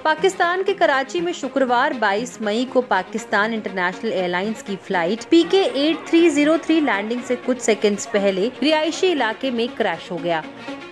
पाकिस्तान के कराची में शुक्रवार 22 मई को पाकिस्तान इंटरनेशनल एयरलाइंस की फ्लाइट PK 8303 लैंडिंग से कुछ सेकंड्स पहले रिहायशी इलाके में क्रैश हो गया।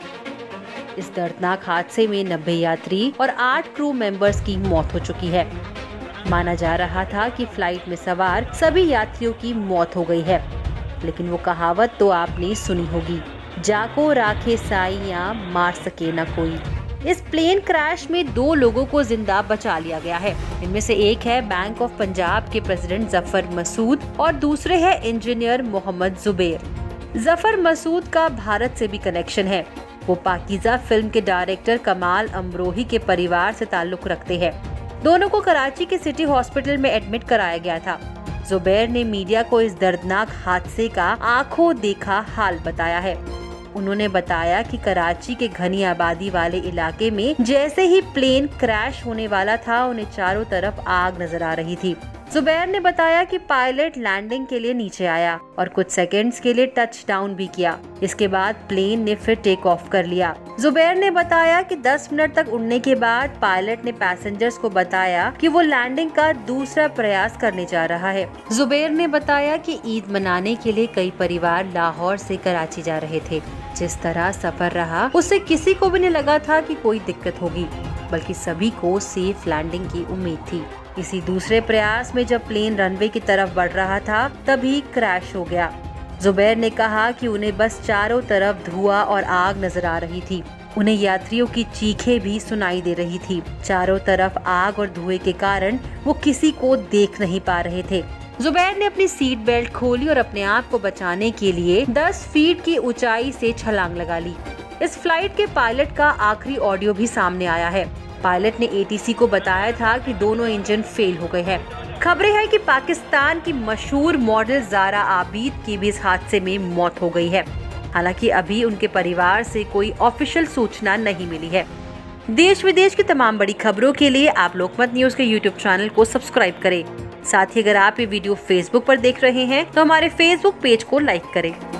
इस दर्दनाक हादसे में 90 यात्री और 8 क्रू मेंबर्स की मौत हो चुकी है। माना जा रहा था कि फ्लाइट में सवार सभी यात्रियों की मौत हो गई है, लेकिन वो कहावत तो आपने सुनी होगी, जाको राखे साइयां मार सके न कोई। इस प्लेन क्रैश में 2 लोगों को जिंदा बचा लिया गया है। इनमें से एक है बैंक ऑफ पंजाब के प्रेसिडेंट जफर मसूद और दूसरे है इंजीनियर मोहम्मद जुबैर। जफर मसूद का भारत से भी कनेक्शन है। वो पाकीज़ा फिल्म के डायरेक्टर कमाल अमरोही के परिवार से ताल्लुक रखते हैं। दोनों को कराची के सिटी हॉस्पिटल में एडमिट कराया गया था। जुबैर ने मीडिया को इस दर्दनाक हादसे का आंखों देखा हाल बताया है। उन्होंने बताया कि कराची के घनी आबादी वाले इलाके में जैसे ही प्लेन क्रैश होने वाला था, उन्हें चारों तरफ आग नजर आ रही थी। जुबैर ने बताया कि पायलट लैंडिंग के लिए नीचे आया और कुछ सेकंड्स के लिए टच डाउन भी किया। इसके बाद प्लेन ने फिर टेक ऑफ कर लिया। जुबैर ने बताया कि 10 मिनट तक उड़ने के बाद पायलट ने पैसेंजर्स को बताया कि वो लैंडिंग का दूसरा प्रयास करने जा रहा है। जुबैर ने बताया कि ईद मनाने के लिए कई परिवार लाहौर से कराची जा रहे थे। जिस तरह सफर रहा, उससे किसी को भी नहीं लगा था कि कोई दिक्कत होगी, बल्कि सभी को सेफ लैंडिंग की उम्मीद थी। इसी दूसरे प्रयास में जब प्लेन रनवे की तरफ बढ़ रहा था, तभी क्रैश हो गया। जुबैर ने कहा कि उन्हें बस चारों तरफ धुआं और आग नजर आ रही थी। उन्हें यात्रियों की चीखें भी सुनाई दे रही थी। चारों तरफ आग और धुएं के कारण वो किसी को देख नहीं पा रहे थे। जुबैर ने अपनी सीट बेल्ट खोली और अपने आप को बचाने के लिए 10 फीट की ऊंचाई से छलांग लगा ली। इस फ्लाइट के पायलट का आखिरी ऑडियो भी सामने आया है। पायलट ने ATC को बताया था कि दोनों इंजन फेल हो गए हैं। खबरें हैं कि पाकिस्तान की मशहूर मॉडल ज़ारा आबिद की भी इस हादसे में मौत हो गई है। हालांकि अभी उनके परिवार से कोई ऑफिशियल सूचना नहीं मिली है। देश विदेश की तमाम बड़ी खबरों के लिए आप लोकमत न्यूज के YouTube चैनल को सब्सक्राइब करें। साथ ही अगर आप ये वीडियो Facebook पर देख रहे हैं तो हमारे Facebook पेज को लाइक करें।